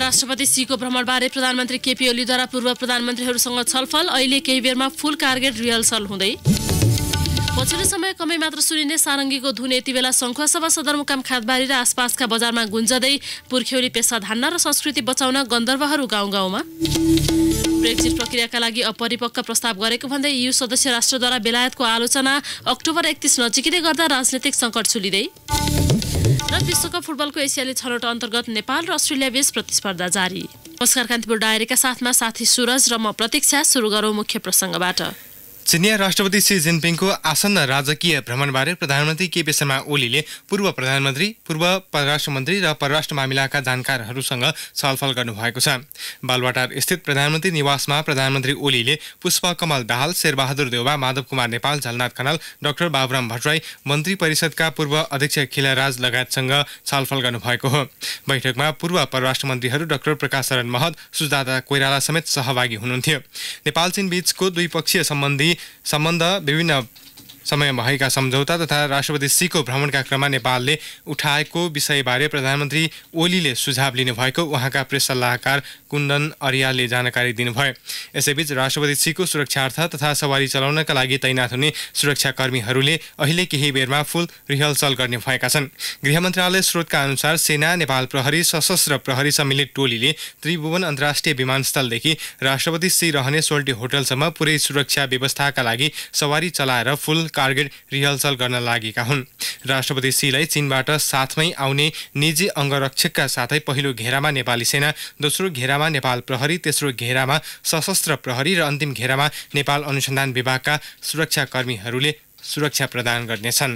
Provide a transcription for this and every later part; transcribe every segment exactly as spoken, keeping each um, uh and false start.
राष्ट्रपति सीको भ्रमणबारे प्रधानमन्त्री केपी ओलीद्वारा पूर्व प्रधानमन्त्रीहरूसँग छलफल। अहिले केही बेरमा फुल टार्गेट रिहर्सल हुँदै। पछिल्लो समय कमै मात्र सुनिने सारङ्गीको धुन यति बेला सङ्खुवासभा सदरमुकाम खादबारी र आसपासका बजारमा गुन्जदै पुर्ख्यौली पेसा धान्न र संस्कृति बचाउन गन्धर्वहरू गाउँ गाउँमा। ब्रेक्जिट प्रक्रियाका लागि अपरिपक्व प्रस्ताव गरेको भन्दै इयु सदस्य राष्ट्रद्वारा बेलायतको आलोचना। अक्टोबर एकतीस नजिकै गर्दा राजनीतिक सङ्कट सुलिँदै। र विश्वकप फुटबलको एसियाली छनौट अन्तर्गत नेपाल र अस्ट्रेलिया बीच प्रतिस्पर्धा जारी। नमस्कार, कान्तिपुर डायरीका साथमा साथी सुरज र म प्रतीक्षा। सुरु गरौँ मुख्य प्रसङ्गबाट। चिनिया राष्ट्रपति सी जिनपिङको आसन्न राजकीय भ्रमणबारे प्रधानमन्त्री केपी शर्मा ओलीले पूर्व प्रधानमन्त्री, पूर्व परराष्ट्र मन्त्री र परराष्ट्र मामिलाका जानकारहरूसँग छलफल गर्नुभएको छ। बालुवाटार स्थित प्रधानमन्त्री निवासमा प्रधानमन्त्री ओलीले पुष्पकमल दाहाल, शेरबहादुर देउवा, माधव कुमार नेपाल, झलनाथ खनाल, डाक्टर बाबुराम भट्टराई, मन्त्री परिषदका पूर्व अध्यक्ष खिलराज लगायतसँग छलफल गर्नुभएको हो। बैठकमा पूर्व परराष्ट्र मन्त्रीहरू डाक्टर प्रकाश शरण महत, सुजाता कोइराला समेत सहभागी हुनुहुन्थ्यो। नेपाल चीन बीचको द्विपक्षीय सम्बन्धी सम्बन्ध, विभिन्न समय भएका सम्झौता तथा राष्ट्रपति सीको भ्रमणका क्रममा नेपालले उठाएको विषयबारे प्रधानमन्त्री ओलीले सुझाव लिनुभएको उहाँका प्रेस सल्लाहकार कुन्दन अर्यालले जानकारी दिनुभयो। यसैबीच राष्ट्रपति सीको सुरक्षार्थ तथा सवारी चलाउनका लागि तैनात हुने सुरक्षाकर्मीहरूले अहिले केही बेरमा फुल रिहर्सल गर्ने भएका छन्। गृह मन्त्रालय स्रोतका अनुसार सेना, नेपाल प्रहरी, सशस्त्र प्रहरी सम्मिलित टोलीले त्रिभुवन अन्तर्राष्ट्रिय विमानस्थलदेखि राष्ट्रपति सी रहने सोल्टी होटलसम्म पुरै सुरक्षा व्यवस्थाका लागि सवारी चलाएर फुल टार्गेट रिहर्सल गर्न लागेका हुन्। राष्ट्रपति सीलाई चीनबाट साथमै आउने निजी अङ्गरक्षकका साथै पहिलो घेरामा नेपाली सेना, दोस्रो घेरामा नेपाल प्रहरी, तेस्रो घेरामा सशस्त्र प्रहरी र अन्तिम घेरामा नेपाल अनुसन्धान विभागका सुरक्षाकर्मीहरूले सुरक्षा प्रदान गर्नेछन्।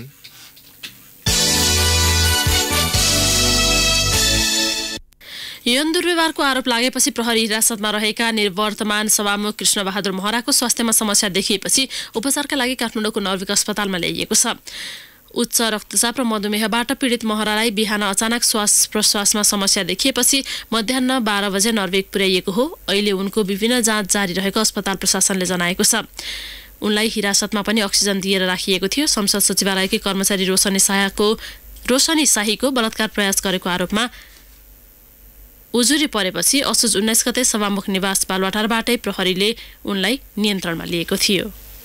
यौन दुर्व्यवहारको आरोप लागेपछि प्रहरी हिरासतमा रहेका निवर्तमान सभामुख कृष्णबहादुर महराको स्वास्थ्यमा समस्या देखिएपछि उपचारका लागि काठमाडौँको नर्विक अस्पतालमा ल्याइएको छ। उच्च रक्तचाप र मधुमेहबाट पीडित महरालाई बिहान अचानक श्वास प्रश्वासमा समस्या देखिएपछि मध्याह बाह्र बजे नर्विक पुर्याइएको हो। अहिले उनको विभिन्न जाँच जारी रहेको अस्पताल प्रशासनले जनाएको छ। उनलाई हिरासतमा पनि अक्सिजन दिएर राखिएको थियो। संसद सचिवालयकी कर्मचारी रोशनी शाहको रोशनी शाहीको बलात्कार प्रयास गरेको आरोपमा उजुरी परेपछि असोज उन्नाइस गते सभामुख निवास बालुवाटारबाटै प्रहरीले उनलाई नियन्त्रणमा लिएको थियो।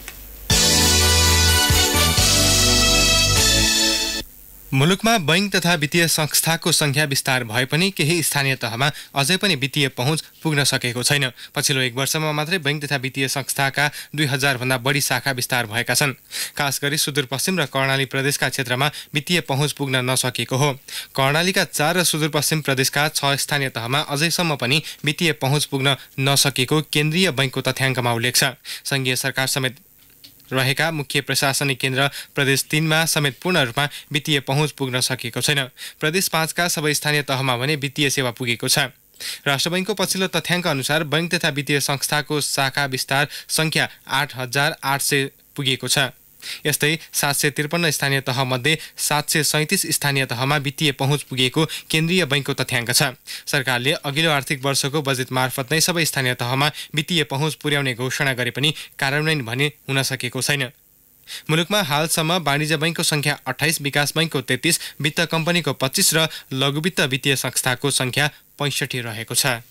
मुलुकमा बैंक तथा वित्तीय संस्थाको संख्या विस्तार भए पनि केही स्थानीय तहमा अझै पनि वित्तीय पहुँच पुग्न सकेको छैन। पछिल्लो एक वर्षमा मात्रै बैंक तथा वित्तीय संस्थाका दुई हजार भन्दा बढी शाखा विस्तार भएका छन्। खास गरी सुदूरपश्चिम र कर्णाली प्रदेशका क्षेत्रमा वित्तीय पहुँच पुग्न नसकेको हो। कर्णालीका चार र सुदूरपश्चिम प्रदेशका छ स्थानीय तहमा अझैसम्म पनि वित्तीय पहुँच पुग्न नसकेको केन्द्रीय बैंकको तथ्याङ्कमा उल्लेख छ। संघीय सरकार समेत रहेका मुख्य प्रशासनिक केन्द्र प्रदेश तीनमा समेत पूर्ण रूपमा वित्तीय पहुँच पुग्न सकेको छैन। प्रदेश पाँचका सबै स्थानीय तहमा भने वित्तीय सेवा पुगेको छ। राष्ट्र बैंकको पछिल्लो तथ्याङ्क अनुसार बैंक तथा वित्तीय संस्थाको शाखा विस्तार संख्या आठ हजार आठ सय पुगेको छ। यस्तै सात सय त्रिपन्न स्थानीय तहमध्ये सात सय सैँतिस स्थानीय तहमा वित्तीय पहुँच पुगेको केन्द्रीय बैंकको तथ्याङ्क छ। सरकारले अघिल्लो आर्थिक वर्षको बजेट मार्फत नै सबै स्थानीय तहमा वित्तीय पहुँच पुर्याउने घोषणा गरे पनि कार्यान्वयन भने हुन सकेको छैन। मुलुकमा हालसम्म वाणिज्य बैंकको संख्या अठाइस, विकास बैंकको तेत्तीस, वित्त कम्पनीको पच्चिस र लघुवित्त वित्तीय संस्थाको संख्या पैँसठी रहेको छ।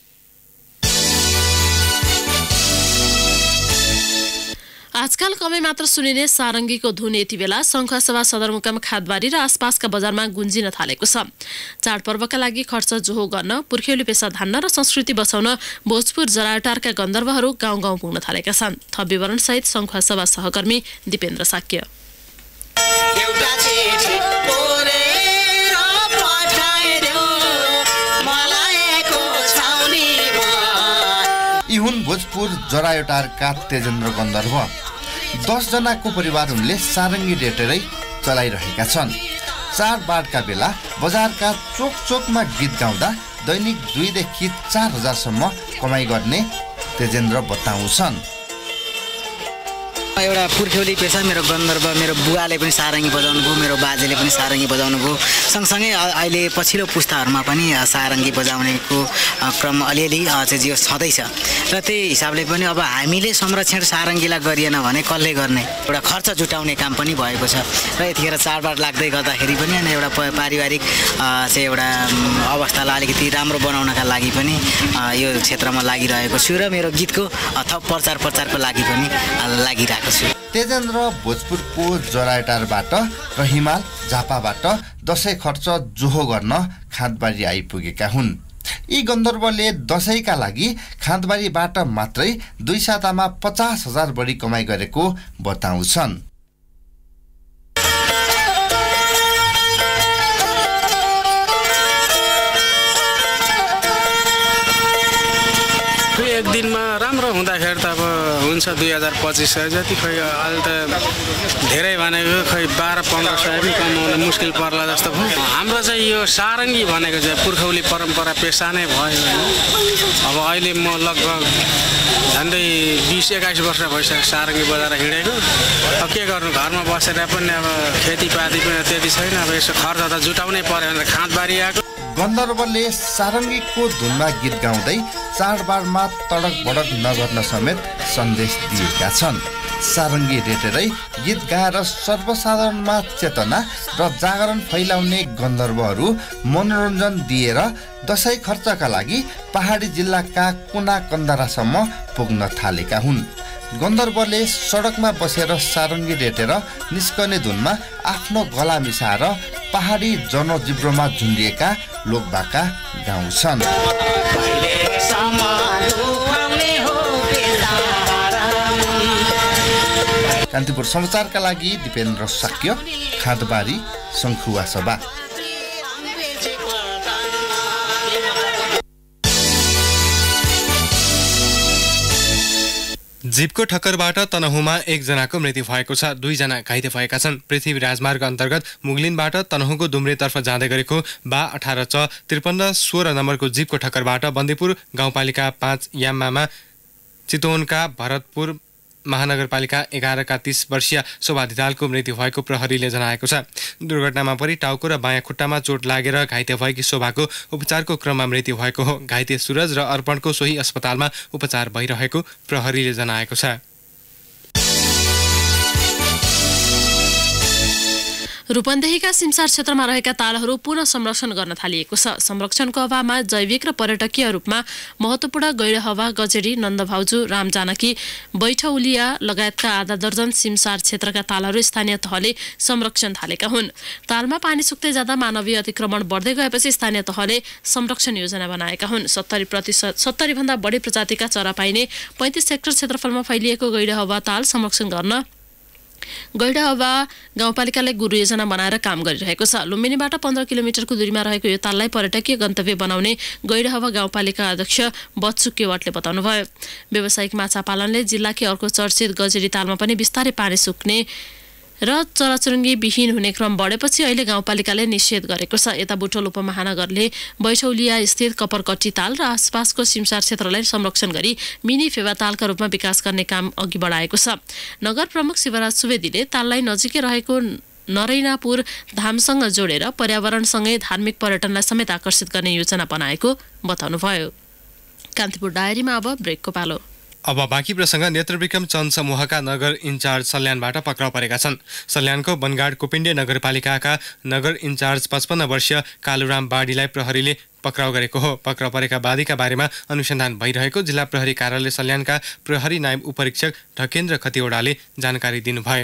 आजकल कमै मात्र सुनिने सारङ्गीको धुन यति बेला सङ्खुवासभा सदरमुकाम खादबारी र आसपासका बजारमा गुन्जिन थालेको छ। चाडपर्वका लागि खर्च जोहो गर्न, पुर्ख्यौली पेसा धान्न र संस्कृति बचाउन भोजपुर जराटारका गन्धर्वहरू गाउँ गाउँ पुग्न थालेका छन्। थप विवरणसहित सङ्खुवासभा सहकर्मी दिपेन्द्र साक्य। यी हुन् भोजपुर जरायोटारका तेजेन्द्र गन्धर्व। दसजनाको परिवार उनले सारङ्गी डेटेरै चलाइरहेका छन्। चाडबाडका बेला बजारका चोक चोकमा गीत गाउँदा दैनिक दुईदेखि चार हजारसम्म कमाइ गर्ने तेजेन्द्र बताउँछन्। एउटा पुर्ख्यौली पेसा मेरो गन्धर्व मेरो बुवाले पनि सारङ्गी बजाउनु भयो, मेरो बाजेले पनि सारङ्गी बजाउनु भयो। सँगसँगै अहिले पछिल्लो पुस्ताहरूमा पनि सारङ्गी बजाउनेको क्रम अलिअलि चाहिँ जो छँदैछ र त्यही हिसाबले पनि अब हामीले संरक्षण सारङ्गीलाई गरिएन भने कसले गर्ने, एउटा खर्च जुटाउने काम पनि भएको छ र यतिखेर चाडबाड लाग्दै गर्दाखेरि पनि अनि एउटा पारिवारिक चाहिँ एउटा अवस्थालाई अलिकति राम्रो बनाउनका लागि पनि यो क्षेत्रमा लागिरहेको छु र मेरो गीतको थप प्रचार प्रचारको लागि पनि लागिरहेको छु। तेजेन्द्र भोजपुरको जराटारबाट र हिमाल झापाबाट दसैँ खर्च जोहो गर्न खाँदबारी आइपुगेका हुन्। यी गन्धर्वले दसैँका लागि खाँदबारीबाट मात्रै दुई सातामा पचास हजार बढी कमाइ गरेको बताउँछन्। एक दिनमा राम्रो हुँदाखेरि त अब हुन्छ दुई हजार पच्चिस सय जति, खै अहिले त धेरै भनेको खै बाह्र पन्ध्र सय पनि कमाउन मुस्किल पर्ला जस्तो भयो। हाम्रो चाहिँ यो सारङ्गी भनेको चाहिँ पुर्खौली परम्परा पेसा नै भयो होइन। अब अहिले म लगभग झन्डै बिस एक्काइस वर्ष भइसक्यो सारङ्गी बजाएर हिँडेको। अब के गर्नु, घरमा बसेर पनि अब खेतीपाती पनि त्यति छैन, अब यसो खर्च त जुटाउनै पर्यो भनेर खाँदबारी आएको। गन्धर्वले सारङ्गीको धुनमा गीत गाउँदै चाडबाडमा तडक भडक नगर्न समेत सन्देश दिएका छन्। सारङ्गी रेटेरै गीत गाएर सर्वसाधारणमा चेतना र जागरण फैलाउने गन्धर्वहरू मनोरञ्जन दिएर दसैँ खर्चका लागि पहाडी जिल्लाका कुना कन्दरासम्म पुग्न थालेका हुन्। गन्धर्वले सडकमा बसेर सारङ्गी रेटेर निस्कने धुनमा आफ्नो गला मिसाएर पहाडी जनजिब्रोमा झुन्डिएका लोकबाका गाउँछन्। कान्तिपुर समाचारका लागि दिपेन्द्र साक्य, खाँदबारी, शङ्खुवा सभा। जीपको ठक्करबाट तनहुमा एकजनाको मृत्यु भएको छ, दुईजना घाइते भएका छन्। पृथ्वी राजमार्ग अन्तर्गत मुगलिनबाट तनहुको दुम्रेतर्फ जाँदै गरेको बा अठार च त्रिपन्न सोह्र नम्बरको जीपको ठक्करबाट बन्दीपुर गाउँपालिका पाँच याम्मामा चितवनका भरतपुर महानगरपालिका एघारका तीस वर्षीय शोभा धितालको मृत्यु भएको प्रहरीले जनाएको छ। दुर्घटनामा परि टाउको र बायाँ खुट्टामा चोट लागेर घाइते भएकी शोभाको उपचारको क्रममा मृत्यु भएको हो। घाइते सुरज र अर्पणको सोही अस्पतालमा उपचार भइरहेको प्रहरीले जनाएको छ। रूपन्देहीका सिमसार क्षेत्रमा रहेका तालहरू पुनः संरक्षण गर्न थालिएको छ। संरक्षणको अभावमा जैविक र पर्यटकीय रूपमा महत्त्वपूर्ण गैरहवा, गजेडी, नन्दभाउजू, रामजानकी, बैठौलिया लगायतका आधा दर्जन सिमसार क्षेत्रका तालहरू स्थानीय तहले संरक्षण थालेका हुन्। तालमा पानी सुक्दै जाँदा मानवीय अतिक्रमण बढ्दै गएपछि स्थानीय तहले संरक्षण योजना बनाएका हुन्। सत्तरी प्रतिशत सत्तरी भन्दा बढी प्रजातिका चरा पाइने पैँतिस हेक्टर क्षेत्रफलमा फैलिएको गैरहवा ताल संरक्षण गर्न गैडहवा गाउँपालिकाले गुरु योजना बनाएर काम गरिरहेको छ। लुम्बिनीबाट पन्ध्र किलोमिटरको दूरीमा रहेको यो ताललाई पर्यटकीय गन्तव्य बनाउने गैडहवा गाउँपालिका अध्यक्ष बत्सु केवटले बताउनुभयो। व्यावसायिक माछा पालनले जिल्लाकै अर्को चर्चित गजेडी तालमा पनि बिस्तारै पानी सुक्ने र चराचुरुङ्गी विहीन हुने क्रम बढेपछि अहिले गाउँपालिकाले निषेध गरेको छ। यता बुटोल उपमहानगरले बैठौलिया स्थित कपरकट्टी ताल र आसपासको सिमसार क्षेत्रलाई संरक्षण गरी मिनी फेवा तालका रूपमा विकास गर्ने काम अघि बढाएको छ। नगर प्रमुख शिवराज सुवेदीले ताललाई नजिकै रहेको नरैनापुर धामसँग जोडेर पर्यावरणसँगै धार्मिक पर्यटनलाई समेत आकर्षित गर्ने योजना बनाएको बताउनुभयो। कान्तिपुर डायरीमा अब ब्रेकको पालो। अब बाँकी प्रसङ्ग। नेत्रविक्रम चन्द समूहका नगर इन्चार्ज सल्यानबाट पक्राउ परेका छन्। सल्यानको बनगाड कुपिण्डे नगरपालिकाका नगर इन्चार्ज पचपन्न वर्षीय कालुराम बाडीलाई प्रहरीले पक्राउ गरेको हो। पक्राउ परेका बादीका बारेमा अनुसन्धान भइरहेको जिल्ला प्रहरी कार्यालय सल्यानका प्रहरी नायब उपरीक्षक ढकेन्द्र खतिवडाले जानकारी दिनुभयो।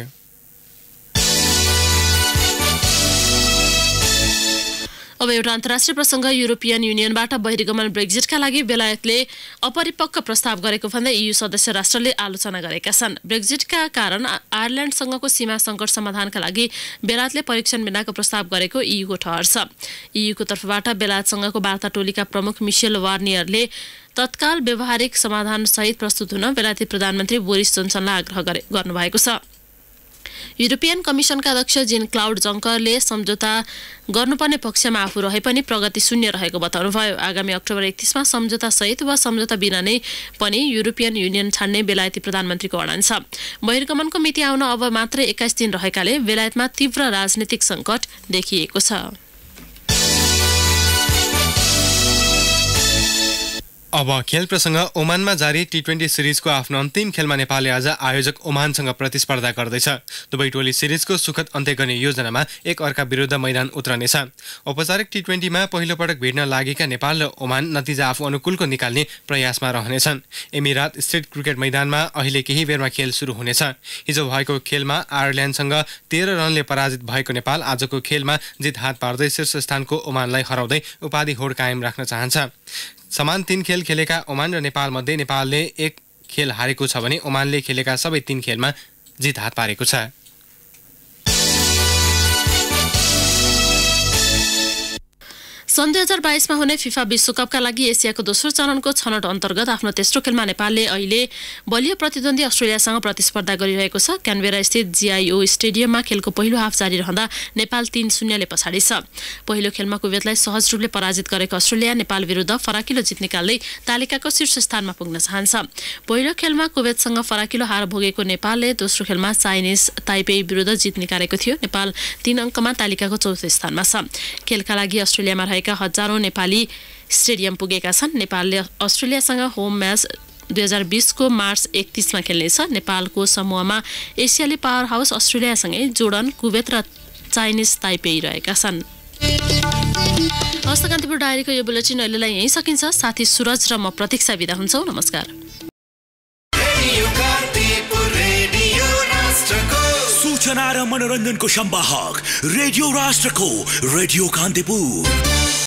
अब एउटा अन्तर्राष्ट्रिय प्रसङ्ग। युरोपियन युनियनबाट बहिर्गमन ब्रेक्जिटका लागि बेलायतले अपरिपक्व प्रस्ताव गरेको भन्दै इयु सदस्य राष्ट्रले आलोचना गरेका छन्। ब्रेक्जिटका कारण आयरल्यान्डसँगको सीमा सङ्कट समाधानका लागि बेलायतले परीक्षण बिनाको प्रस्ताव गरेको इयुको ठहर छ। इयुको तर्फबाट बेलायतसँगको वार्ता टोलीका प्रमुख मिसेल वार्नियरले तत्काल व्यावहारिक समाधानसहित प्रस्तुत हुन बेलायती प्रधानमन्त्री बोरिस जोन्सनलाई आग्रह गर्नुभएको छ। युरोपियन कमिसनका अध्यक्ष जिन क्लाउड जङ्करले सम्झौता गर्नुपर्ने पक्षमा आफू रहे पनि प्रगति शून्य रहेको बताउनुभयो। आगामी अक्टोबर एकतीसमा सम्झौता सहित वा सम्झौता बिना नै पनि युरोपियन युनियन छाड्ने बेलायती प्रधानमन्त्रीको अडान छ। बहिर्गमनको मिति आउन अब मात्र एक्काइस दिन रहेकाले बेलायतमा तीव्र राजनीतिक सङ्कट देखिएको छ। अब खेल प्रसङ्ग। ओमानमा जारी टी ट्वेन्टी सिरिजको आफ्नो अन्तिम खेलमा नेपालले आज आयोजक ओमानसँग प्रतिस्पर्धा गर्दैछ। दुवै टोली सिरिजको सुखद अन्त्य गर्ने योजनामा एक अर्का विरुद्ध मैदान उत्रनेछ। औपचारिक टी ट्वेन्टीमा पहिलो पटक भिड्न लागेका नेपाल र ओमान नतिजा आफू अनुकूलको निकाल्ने प्रयासमा रहनेछन्। एमिरात स्टेट क्रिकेट मैदानमा अहिले केही बेरमा खेल सुरु हुनेछ। हिजो भएको खेलमा आयरल्यान्डसँग तेह्र रनले पराजित भएको नेपाल आजको खेलमा जित हात पार्दै शीर्ष स्थानको ओमानलाई हराउँदै उपाधि होड कायम राख्न चाहन्छ। समान तीन खेल खेलेका ओमान र नेपाल मध्ये नेपालले एक खेल हारेको छ भने ओमानले खेलेका सबै तीन खेलमा जित हात पारेको छ। सन् दुई हजार बाइसमा हुने फिफा विश्वकपका लागि एसियाको दोस्रो चरणको छनौट अन्तर्गत आफ्नो तेस्रो खेलमा नेपालले अहिले बलियो प्रतिद्वन्दी अस्ट्रेलियासँग प्रतिस्पर्धा गरिरहेको छ। क्यानबेरा स्थित जिआइओ स्टेडियममा खेलको पहिलो हाफ जारी रहँदा नेपाल तीन शून्यले पछाडि छ। पहिलो खेलमा कुवेतलाई सहज रूपले पराजित गरेको अस्ट्रेलिया नेपाल विरुद्ध फराकिलो जित निकाल्दै तालिकाको शीर्ष स्थानमा पुग्न चाहन्छ। पहिलो खेलमा कुवेतसँग फराकिलो हार भोगेको नेपालले दोस्रो खेलमा चाइनिज ताइपेई विरुद्ध जित निकालेको थियो। नेपाल तीन अङ्कमा तालिकाको चौथो स्थानमा छ। खेलका लागि अस्ट्रेलियामा रहेका हजारौं नेपाली स्टेडियम पुगेका छन्। नेपालले अस्ट्रेलियासँग होम म्याच दुई हजार बिसको मार्च एकतीसमा खेल्नेछ। नेपालको समूहमा एसियाली पावर हाउस अस्ट्रेलियासँगै जोर्डन, कुवेत र चाइनिज ताइपेई रहेका छन्। हस्त कान्तिपुर डायरीको यो बुलेटिन अहिलेलाई यहीँ सकिन्छ। साथी सुरज र म प्रतीक्षा बिदा हुन्छौँ। नमस्कार। सूचना र मनोरञ्जनको सम्वाहक रेडियो राष्ट्रको रेडियो कान्तिपुर।